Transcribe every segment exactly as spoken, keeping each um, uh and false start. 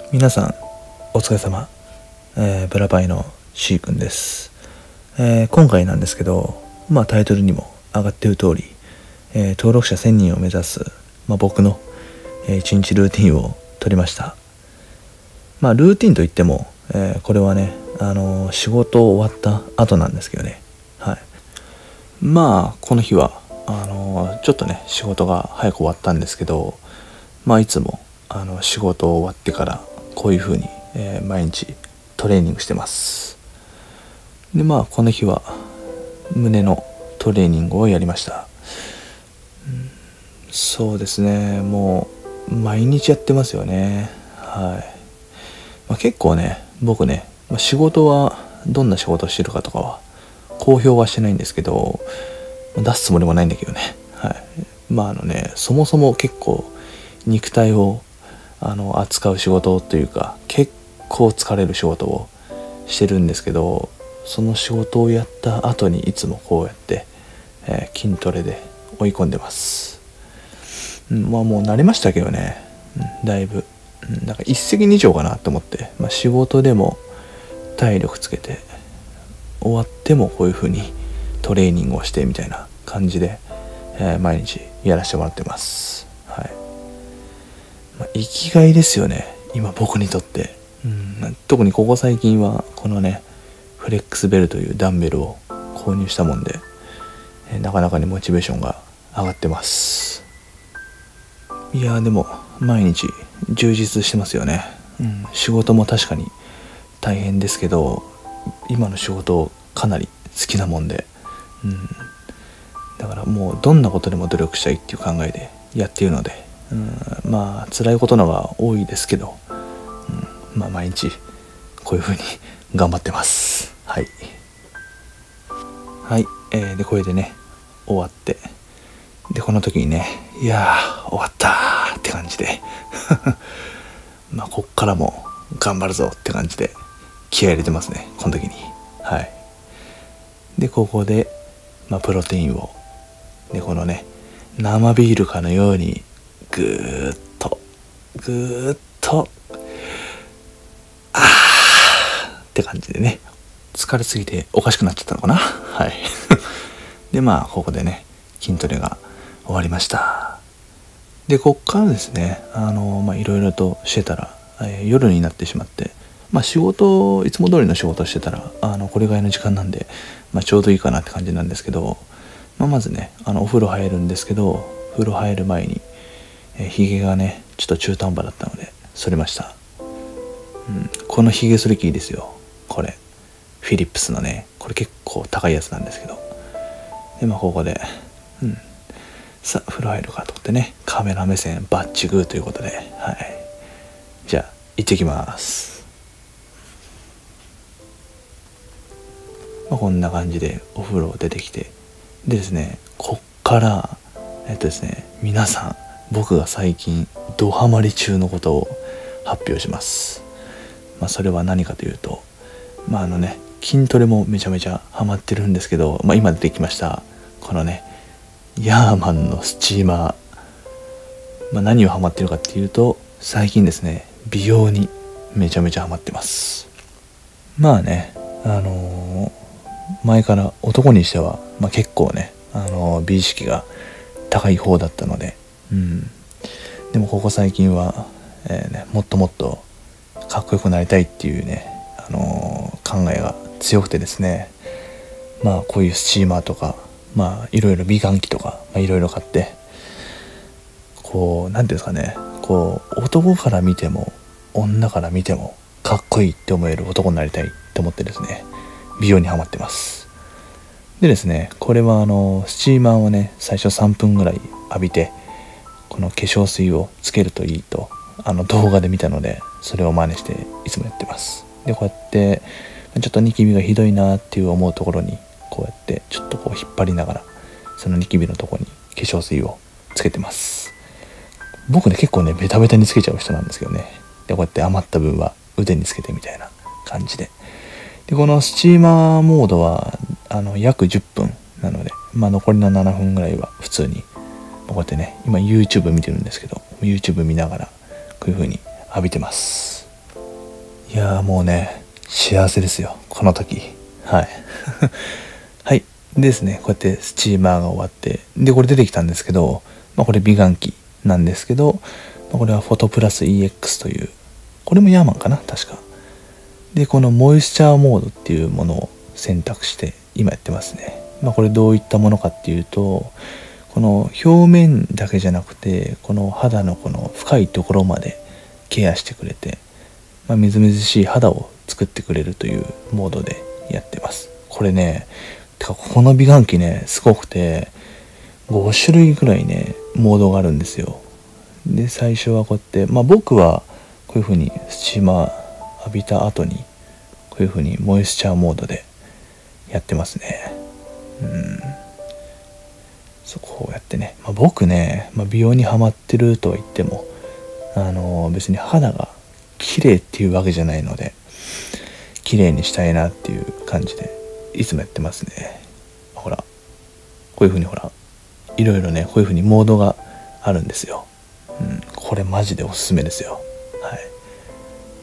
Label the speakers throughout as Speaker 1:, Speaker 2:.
Speaker 1: 皆さんお疲れ様、えー、ブラパイの C 君です、えー、今回なんですけど、まあタイトルにも上がっている通り、えー、登録者せんにんを目指す、まあ、僕の、えー、いちにちルーティンを撮りました。まあルーティンといっても、えー、これはね、あのー、仕事終わった後なんですけどね。はい。まあこの日はあのー、ちょっとね仕事が早く終わったんですけど、まあいつもあの仕事終わってからこういう風に、えー、毎日トレーニングしてます。でまあこの日は胸のトレーニングをやりました。うん、そうですね、もう毎日やってますよね。はい。まあ、結構ね僕ね、まあ、仕事はどんな仕事をしてるかとかは公表はしてないんですけど、出すつもりもないんだけどね。はい。まああのねそもそも結構肉体をあの扱う仕事というか結構疲れる仕事をしてるんですけど、その仕事をやった後にいつもこうやって、えー、筋トレで追い込んでます。うん、まあもう慣れましたけどね、うん、だいぶ、うん、なんか一石二鳥かなと思って、まあ、仕事でも体力つけて終わってもこういう風にトレーニングをしてみたいな感じで、えー、毎日やらせてもらってます。はい。まあ、生きがいですよね今僕にとって。うん、特にここ最近はこのねフレックスベルというダンベルを購入したもんで、えー、なかなかにモチベーションが上がってます。いやーでも毎日充実してますよね。うん、仕事も確かに大変ですけど今の仕事かなり好きなもんで、うん、だからもうどんなことでも努力したいっていう考えでやっているので、うん、まあ辛いことのが多いですけど、うん、まあ毎日こういう風に頑張ってます。はいはい、えー、でこれでね終わって、でこの時にねいやー終わったーって感じでまあこっからも頑張るぞって感じで気合い入れてますねこの時に。はい。でここで、まあ、プロテインをでこのね生ビールかのようにぐーっとぐーっとあーって感じでね、疲れすぎておかしくなっちゃったのかな。はいでまあここでね筋トレが終わりました。でこっからですねあのまあいろいろとしてたら、えー、夜になってしまって、まあ仕事いつも通りの仕事してたらあのこれぐらいの時間なんで、まあ、ちょうどいいかなって感じなんですけど、まあ、まずねあのお風呂入るんですけど、風呂入る前に、えー、ヒゲがねちょっと中途半端だったので剃りました。うん、このヒゲ剃り機ですよこれ。フィリップスのねこれ結構高いやつなんですけど、でまあここで、うん、さあ風呂入るかと思ってねカメラ目線バッチグーということで、はい、じゃあ行ってきます。まあ、こんな感じでお風呂出てきて、でですねこっからえっとですね皆さん僕が最近ドハマり中のことを発表します。まあそれは何かというと、まああのね筋トレもめちゃめちゃハマってるんですけど、まあ、今出てきましたこのねヤーマンのスチーマー、まあ、何をハマってるかっていうと最近ですね美容にめちゃめちゃハマってます。まあねあのー、前から男にしては、まあ、結構ね、あのー、美意識が高い方だったので、うん、でもここ最近は、えーね、もっともっとかっこよくなりたいっていうね、あのー、考えが強くてですね、まあこういうスチーマーとかまあいろいろ美顔器とかいろいろ買って、こうなんていうんですかね、こう男から見ても女から見てもかっこいいって思える男になりたいと思ってですね美容にハマってます。でですねこれはあのスチーマーをね最初さんぷんぐらい浴びてこの化粧水をつけるといいとあの動画で見たのでそれを真似していつもやってます。でこうやってちょっとニキビがひどいなっていう思うところにこうやってちょっとこう引っ張りながらそのニキビのところに化粧水をつけてます。僕ね結構ねベタベタにつけちゃう人なんですけどね、でこうやって余った分は腕につけてみたいな感じで、でこのスチーマーモードはあの約じゅっぷんなので、まあ、残りのななふんぐらいは普通にこうやってね今 YouTube 見てるんですけど YouTube 見ながらこういう風に浴びてます。 いやーもうね幸せですよこの時。はいはいですね。こうやってスチーマーが終わって、でこれ出てきたんですけど、まあ、これ美顔器なんですけど、まあ、これはフォトプラス イーエックス という、これもヤーマンかな確か。でこのモイスチャーモードっていうものを選択して今やってますね。まあこれどういったものかっていうと、この表面だけじゃなくてこの肌のこの深いところまでケアしてくれて、まあ、みずみずしい肌を作ってくれるというモードでやってます。これね、てかこの美顔器ねすごくて、ご種類ぐらいねモードがあるんですよ。で最初はこうやって、まあ僕はこういう風にスチーマー浴びた後にこういう風にモイスチャーモードでやってますね。うんそうこうやってね、まあ、僕ね、まあ、美容にハマってるとは言ってもあのー、別に肌が綺麗っていうわけじゃないので、綺麗にしたいなっていう感じでいつもやってますね。ほらこういう風にほらいろいろねこういう風にモードがあるんですよ。うん、これマジでおすすめですよ。はい。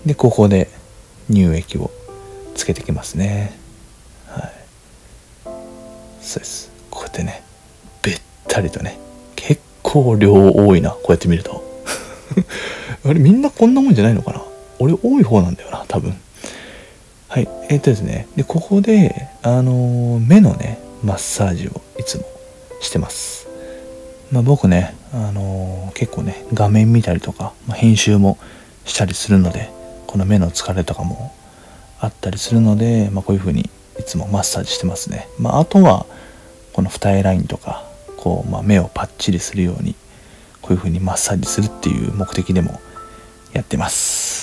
Speaker 1: でここで乳液をつけてきますね。はい。そうです。こうやってねべったりとね、結構量多いなこうやって見るとあれみんなこんなもんじゃないのかな。俺多い方なんだよな多分。はい。えー、っとですねでここであのー、目のねマッサージをいつもしてます。まあ、僕ね、あのー、結構ね画面見たりとか、まあ、編集もしたりするので、この目の疲れとかもあったりするので、まあ、こういう風にいつもマッサージしてますね。まあ、あとはこの二重ラインとかこう、まあ、目をパッチリするようにこういう風にマッサージするっていう目的でもやってます。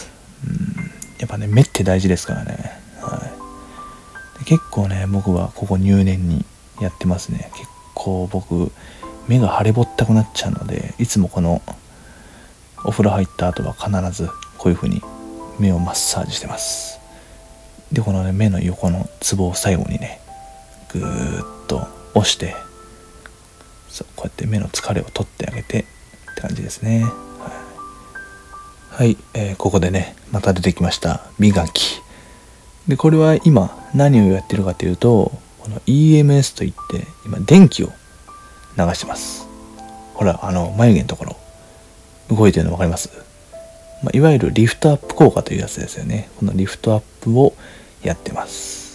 Speaker 1: うんやっぱね目って大事ですからね。はい、で結構ね僕はここ入念にやってますね。結構僕目が腫れぼったくなっちゃうので、いつもこのお風呂入った後は必ずこういう風に目をマッサージしてます。でこのね目の横のツボを最後にねぐーっと押して、そうこうやって目の疲れを取ってあげてって感じですね。はい、はい、えー、ここでねまた出てきました美顔器で、これは今何をやってるかというと、この イーエムエス といって今電気を流してます。ほらあの眉毛のところ動いてるの分かります？まあ、いわゆるリフトアップ効果というやつですよね。このリフトアップをやってます。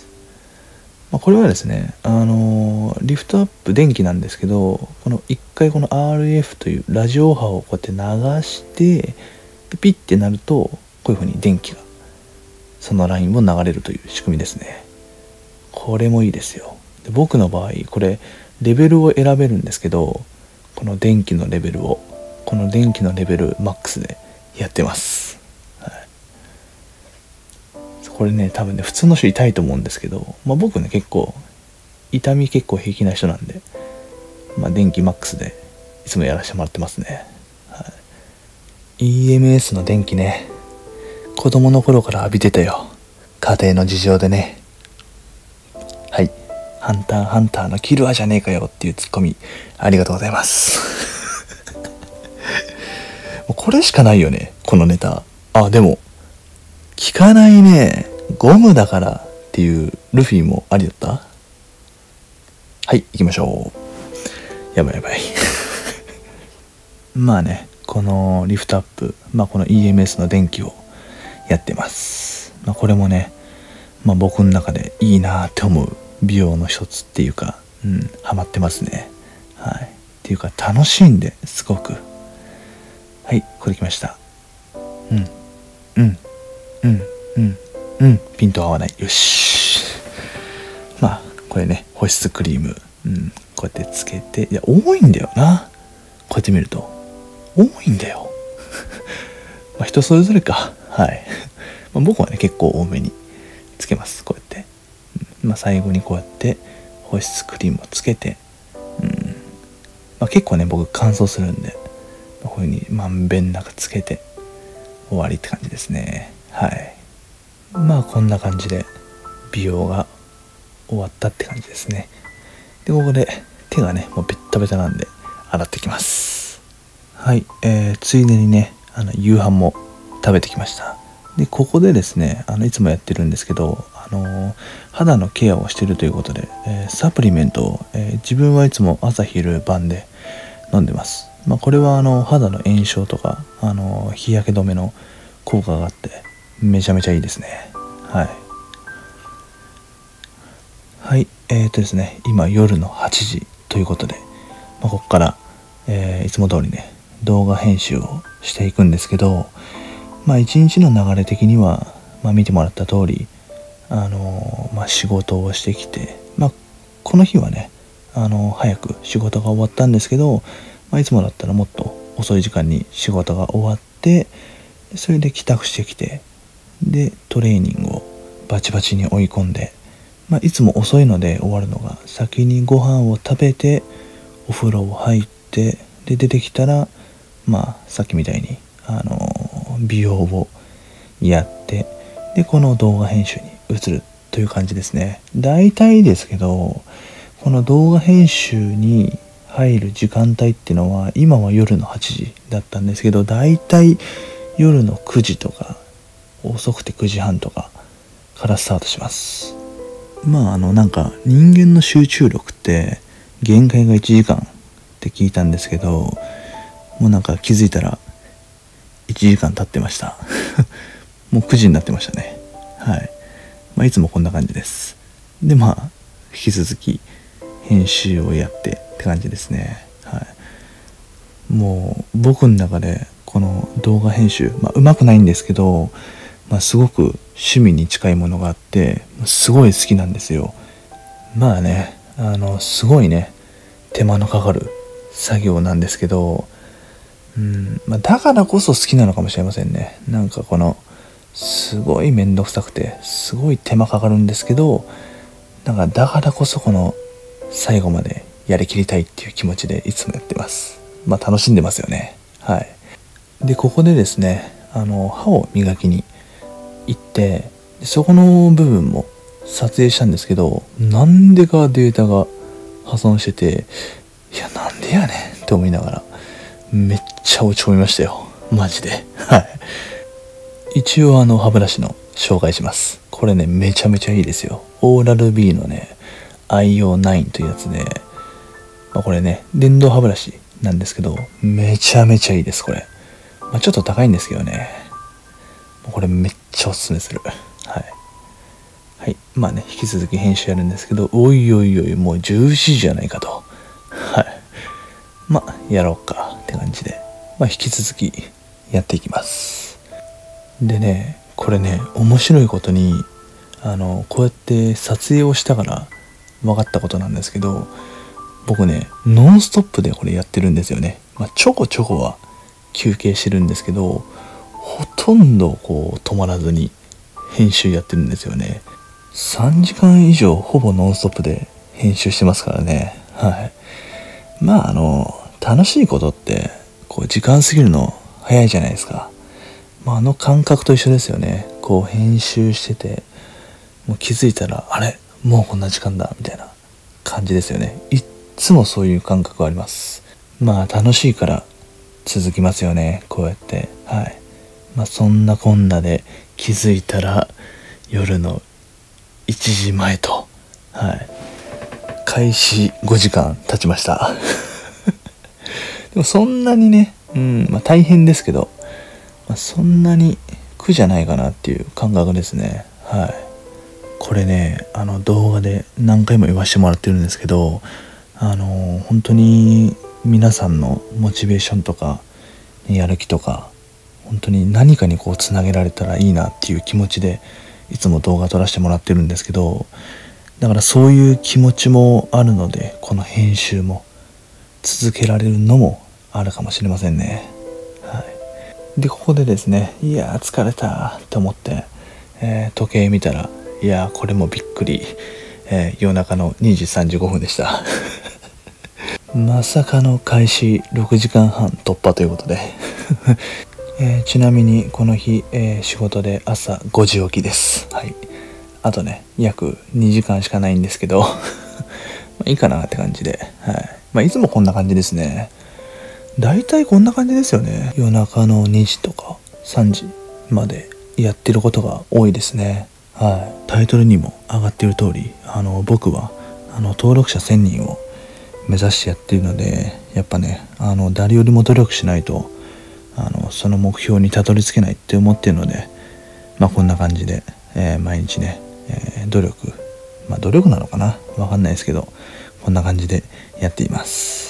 Speaker 1: まあ、これはですね、あのー、リフトアップ電気なんですけど、この一回この アールエフ というラジオ波をこうやって流してでピッてなるとこういう風に電気がそのラインを流れるという仕組みですね。これもいいですよ。で僕の場合これレベルを選べるんですけど、この電気のレベルをこの電気のレベルマックスでやってます。はい、これね多分ね普通の人痛いと思うんですけど、まあ、僕ね結構痛み結構平気な人なんで、まあ、電気マックスでいつもやらせてもらってますね。はい、イーエムエス の電気ね子供の頃から浴びてたよ。家庭の事情でね。はい、ハンターハンターのキルアじゃねえかよっていうツッコミありがとうございますもうこれしかないよねこのネタ。あでも効かないね、ゴムだからっていうルフィもありだった。はい行きましょう。やばいやばいまあねこのリフトアップ、まあこの イーエムエス の電気をやってます。まあ、これもね、まあ、僕の中でいいなって思う美容の一つっていうか、うん、ハマってますね。はい。っていうか楽しいんですごく。はい、これきました。うん、うん、うん、うん、うん、ピント合わない。よし。まあこれね保湿クリーム、うん、こうやってつけて、いや多いんだよな。こうやって見ると多いんだよ。まあ人それぞれか。はい。まあ、僕はね結構多めにつけます。こうやって、うんまあ、最後にこうやって保湿クリームをつけて、うんまあ、結構ね僕乾燥するんで、まあ、こういう風にまんべんなくつけて終わりって感じですね。はい。まあこんな感じで美容が終わったって感じですね。でここで手がねもうベッタベタなんで洗ってきます。はい、えー、ついでにねあの夕飯も食べてきました。 でここでですね、あのいつもやってるんですけど、あの肌のケアをしているということで、えー、サプリメントを、えー、自分はいつも朝昼晩で飲んでます。まあ、これはあの肌の炎症とかあの日焼け止めの効果があってめちゃめちゃいいですね。はいはい、えーとですね今夜のはちじということで、まあ、ここから、えー、いつも通りね動画編集をしていくんですけど、まあ一日の流れ的には、まあ、見てもらった通りあのー、まあ仕事をしてきて、まあこの日はねあのー、早く仕事が終わったんですけど、まあ、いつもだったらもっと遅い時間に仕事が終わって、それで帰宅してきて、でトレーニングをバチバチに追い込んで、まあ、いつも遅いので終わるのが先にご飯を食べてお風呂を入ってで出てきたら、まあさっきみたいにあの美容をやってでこの動画編集に移るという感じですね。大体ですけどこの動画編集に入る時間帯っていうのは今は夜のはちじだったんですけど、大体夜のくじとか遅くてくじはんとかからスタートします。まああのなんか人間の集中力って限界がいちじかんって聞いたんですけど、もうなんか気づいたらいちじかん経ってましたもうくじになってましたね。はい、まあ、いつもこんな感じです。でまあ引き続き編集をやってって感じですね。はい、もう僕の中でこの動画編集、まあ、うまくないんですけど、まあ、すごく趣味に近いものがあってすごい好きなんですよ。まあねあのすごいね手間のかかる作業なんですけど、うんまあ、だからこそ好きなのかもしれませんね。なんかこのすごいめんどくさくてすごい手間かかるんですけど、なんかだからこそこの最後までやりきりたいっていう気持ちでいつもやってます。まあ楽しんでますよね。はい。でここでですねあの歯を磨きに行ってそこの部分も撮影したんですけど、なんでかデータが破損してて、いやなんでやねんって思いながらめっちゃ落ち込みましたよマジで。はい一応あの歯ブラシの紹介します。これねめちゃめちゃいいですよ。オーラル B のね アイオーナイン というやつで、まあ、これね電動歯ブラシなんですけどめちゃめちゃいいですこれ。まあ、ちょっと高いんですけどね、これめっちゃおすすめする。はいはい、まあね引き続き編集やるんですけど、おいおいおいもうじゅうしちじじゃないかと。はいまあやろうかって感じで、まあ、引き続きやっていきます。でねこれね面白いことにあのこうやって撮影をしたから分かったことなんですけど、僕ねノンストップでこれやってるんですよね。まあ、ちょこちょこは休憩してるんですけどほとんどこう止まらずに編集やってるんですよね。さんじかん以上ほぼノンストップで編集してますからね。はいまああの楽しいことってこう時間過ぎるの早いじゃないですか。まあ、あの感覚と一緒ですよね。こう編集しててもう気づいたらあれもうこんな時間だみたいな感じですよね。いっつもそういう感覚あります。まあ楽しいから続きますよねこうやって。はいまあそんなこんなで気づいたら夜のいちじまえと、はい開始ごじかん経ちましたでもそんなにねうんまあ大変ですけど、まあ、そんなに苦じゃないかなっていう感覚ですね。はいこれねあの動画で何回も言わせてもらってるんですけど、あの本当に皆さんのモチベーションとかやる気とか本当に何かにこうつなげられたらいいなっていう気持ちでいつも動画撮らせてもらってるんですけど、だからそういう気持ちもあるのでこの編集も続けられるのもあるかもしれませんね。はいでここでですねいやー疲れたと思って、えー、時計見たらいやーこれもびっくり、えー、夜中のにじさんじゅうごふんでしたまさかの開始ろくじかんはん突破ということで、えー、ちなみにこの日、えー、仕事で朝ごじ起きです。はいあとね約にじかんしかないんですけどまあいいかなって感じで、はいまあ、いつもこんな感じですね。だいたいこんな感じですよね。夜中のにじとかさんじまでやってることが多いですね。はい、タイトルにも上がっている通り、あの僕はあの登録者せんにんを目指してやっているので、やっぱね、あの誰よりも努力しないとあのその目標にたどり着けないって思っているので、まあこんな感じで、えー、毎日ね、えー、努力まあ努力なのかな、わかんないですけど、こんな感じでやっています。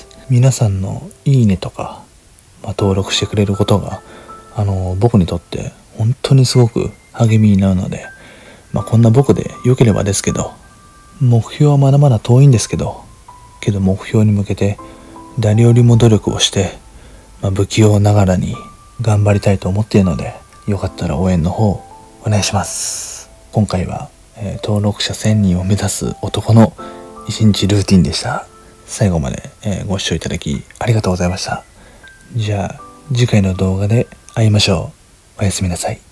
Speaker 1: 皆さんのいいねとか、まあ、登録してくれることがあの僕にとって本当にすごく励みになるので、まあこんな僕で良ければですけど、目標はまだまだ遠いんですけどけど目標に向けて誰よりも努力をして、まあ、不器用ながらに頑張りたいと思っているので、よかったら応援の方お願いします。今回は、えー、登録者せんにんを目指す男の一日ルーティンでした。最後まで、えー、ご視聴いただきありがとうございました。じゃあ次回の動画で会いましょう。おやすみなさい。